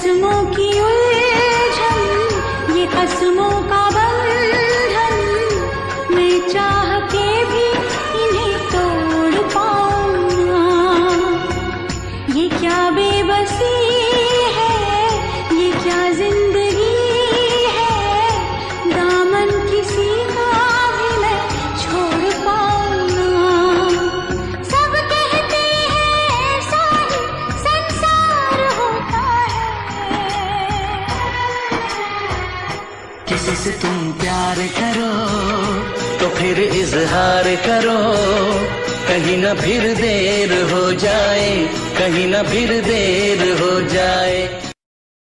रस्मों की उलझन, ये कसमों का बंधन, मैं चाह के भी इन्हें तोड़ पाऊं ना। ये क्या बेबसी है, ये क्या जिंदगी है, दामन किसी का भी मैं छोड़ पाऊं ना। सब कहते हैं ऐसा ही संसार होता है। किसी से तुम प्यार करो तो फिर इजहार करो, कहीं ना फिर देर हो जाए, कहीं ना फिर देर हो जाए।